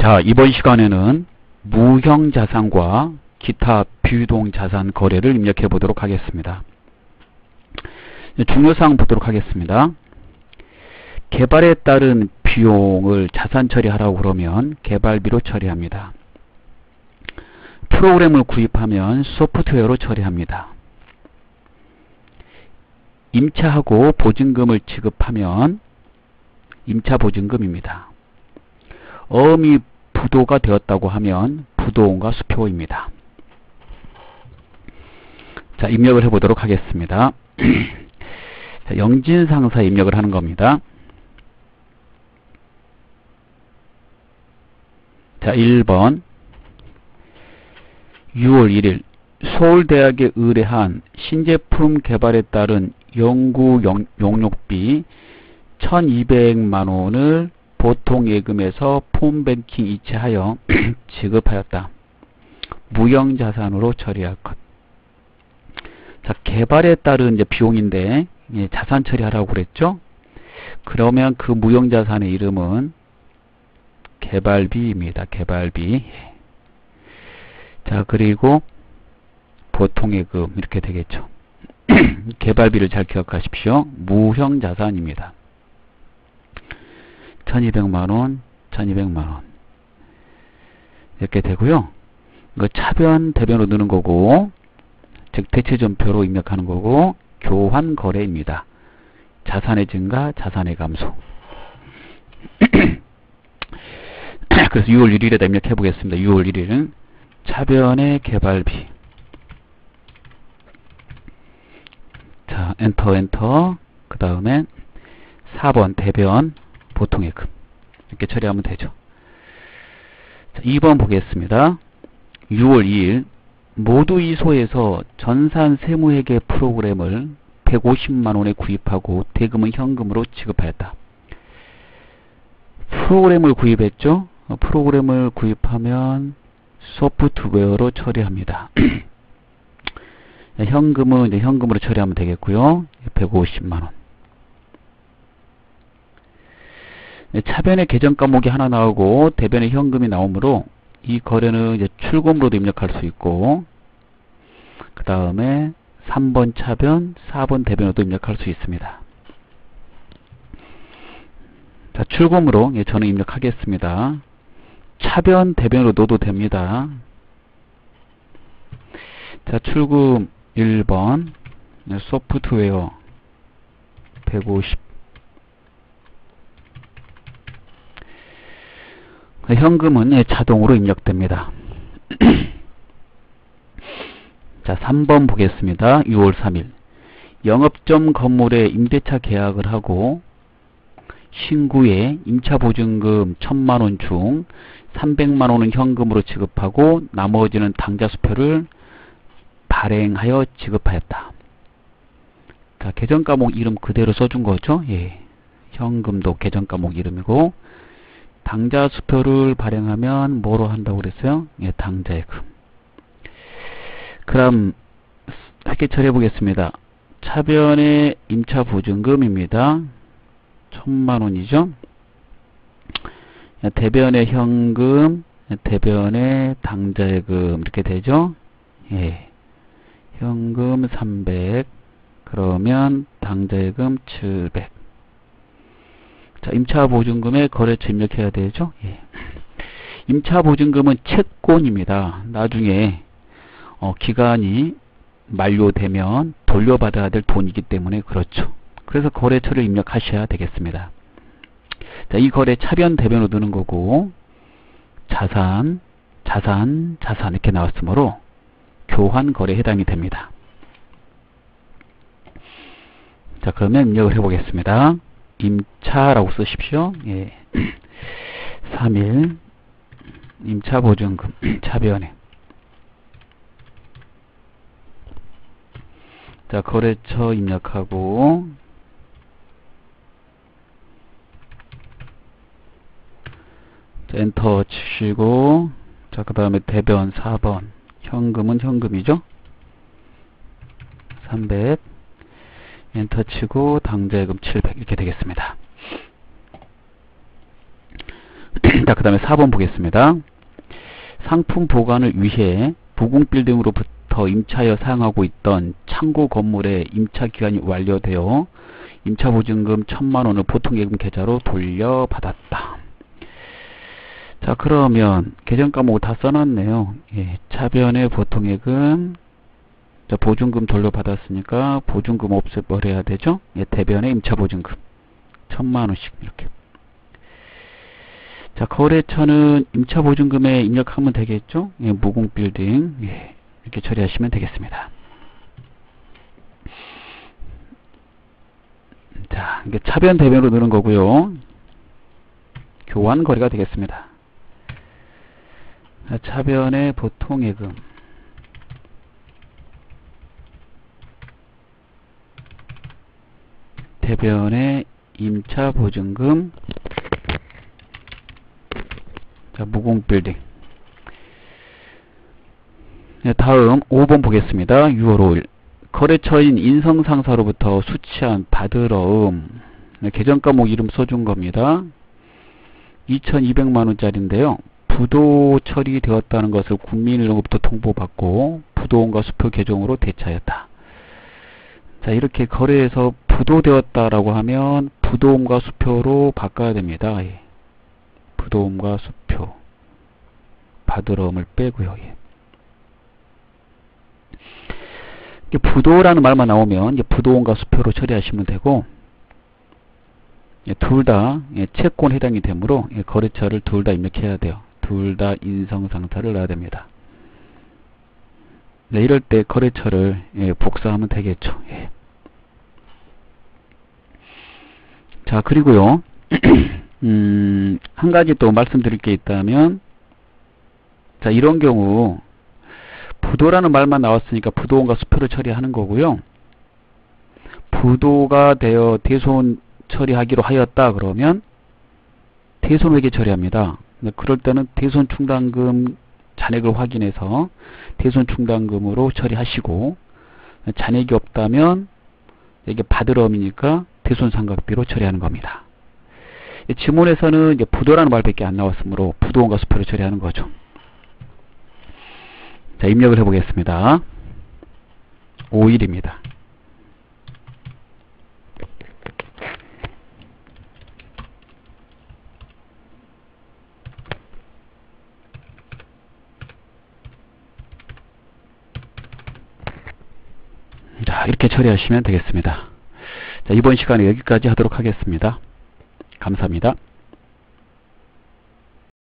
자, 이번 시간에는 무형자산과 기타 비유동자산 거래를 입력해 보도록 하겠습니다. 중요사항 보도록 하겠습니다. 개발에 따른 비용을 자산 처리하라고 그러면 개발비로 처리합니다. 프로그램을 구입하면 소프트웨어로 처리합니다. 임차하고 보증금을 지급하면 임차 보증금입니다. 어음이 부도가 되었다고 하면 부도원과 수표입니다. 자, 입력을 해보도록 하겠습니다. 자, 영진상사 입력을 하는 겁니다. 자, 1번 6월 1일 서울대학에 의뢰한 신제품 개발에 따른 연구 용역비 1200만원을 보통예금에서 폰뱅킹 이체하여 지급하였다. 무형자산으로 처리할 것. 자, 개발에 따른 이제 비용인데 자산 처리하라고 그랬죠? 그러면 그 무형자산의 이름은 개발비입니다. 개발비. 자, 그리고 보통예금 이렇게 되겠죠. 개발비를 잘 기억하십시오. 무형자산입니다. 1200만원, 1200만원 이렇게 되고요. 이거 차변, 대변으로 넣는 거고, 즉 대체전표로 입력하는 거고, 교환거래입니다. 자산의 증가, 자산의 감소. 그래서 6월 1일에다 입력해 보겠습니다. 6월 1일은 차변의 개발비. 자, 엔터. 그 다음에 4번 대변 보통예금. 이렇게 처리하면 되죠. 자, 2번 보겠습니다. 6월 2일 모두 이소에서 전산 세무회계 프로그램을 150만원에 구입하고 대금은 현금으로 지급하였다. 프로그램을 구입했죠. 프로그램을 구입하면 소프트웨어로 처리합니다. 현금은 이제 현금으로 처리하면 되겠고요. 150만원. 차변에 계정 과목이 하나 나오고 대변에 현금이 나오므로 이 거래는 이제 출금으로도 입력할 수 있고, 그 다음에 3번 차변, 4번 대변으로도 입력할 수 있습니다. 자, 출금으로 저는 입력하겠습니다. 차변, 대변으로 넣어도 됩니다. 자, 출금 1번 소프트웨어 150. 현금은 자동으로 입력됩니다. 자, 3번 보겠습니다. 6월 3일 영업점 건물에 임대차 계약을 하고 신구에 임차보증금 1000만원 중 300만원은 현금으로 지급하고 나머지는 당좌수표를 발행하여 지급하였다. 자, 계정과목 이름 그대로 써준 거죠. 예. 현금도 계정과목 이름이고, 당좌수표를 발행하면 뭐로 한다고 그랬어요? 예, 당좌예금. 그럼 함께 처리해 보겠습니다. 차변의 임차보증금입니다. 1000만원이죠. 대변의 현금, 대변의 당좌예금 이렇게 되죠. 예. 현금 300, 그러면 당좌예금 700. 자, 임차보증금의 거래처 입력해야 되죠. 예. 임차보증금은 채권입니다. 나중에 기간이 만료되면 돌려받아야 될 돈이기 때문에 그렇죠. 그래서 거래처를 입력하셔야 되겠습니다. 자, 이 거래 차변, 대변으로 넣는 거고, 자산 이렇게 나왔으므로 교환거래에 해당이 됩니다. 자, 그러면 입력을 해보겠습니다. 임차라고 쓰십시오. 예. 3일 임차보증금 차변에. 자, 거래처 입력하고, 자, 엔터 치시고, 자, 그 다음에 대변 4번 현금은 현금이죠. 300 엔터 치고 당좌예금 700 이렇게 되겠습니다. 자, 그 다음에 4번 보겠습니다. 상품 보관을 위해 부궁빌딩으로부터 임차하여 사용하고 있던 창고 건물의 임차기간이 완료되어 임차보증금 1000만원을 보통예금 계좌로 돌려받았다. 자, 그러면 계정과목을 다 써놨네요. 예, 차변의 보통예금, 자, 보증금 돌려받았으니까 보증금 없애버려야 되죠. 예, 대변의 임차보증금 1000만원씩 이렇게. 자, 거래처는 임차보증금에 입력하면 되겠죠. 예, 무궁빌딩, 예, 이렇게 처리하시면 되겠습니다. 자, 이게 차변 대변으로 넣는 거고요. 교환 거래가 되겠습니다. 자, 차변의 보통예금, 대변의 임차보증금, 자, 무궁빌딩. 네, 다음 5번 보겠습니다. 6월 5일 거래처인 인성상사로부터 수취한 받으러음, 네, 계정과목 이름 써준 겁니다. 2200만원짜리인데요 부도 처리되었다는 것을 국민일로부터 통보받고 부도원과 수표 계정으로 대차하였다. 자, 이렇게 거래에서 부도되었다라고 하면 부도원과 수표로 바꿔야 됩니다. 예. 부도음과 수표, 받으러음을 빼고요. 예. 부도라는 말만 나오면 이제 부도음과 수표로 처리하시면 되고, 예, 둘 다 예, 채권에 해당이 되므로 예, 거래처를 둘 다 입력해야 돼요. 둘 다 인성상사를 넣어야 됩니다. 네, 이럴 때 거래처를 예, 복사하면 되겠죠. 예. 자, 그리고요. 한 가지 또 말씀드릴 게 있다면, 자, 이런 경우 부도라는 말만 나왔으니까 부도원과 수표를 처리하는 거고요. 부도가 되어 대손 처리하기로 하였다 그러면 대손회계 처리합니다. 그럴 때는 대손 충당금 잔액을 확인해서 대손 충당금으로 처리하시고, 잔액이 없다면 이게 받으러움이니까 대손 상각비로 처리하는 겁니다. 지문에서는 이제 부도라는 말밖에 안 나왔으므로 부도원과 수표를 처리하는 거죠. 자, 입력을 해보겠습니다. 5일입니다. 자, 이렇게 처리하시면 되겠습니다. 자, 이번 시간에 여기까지 하도록 하겠습니다. 감사합니다.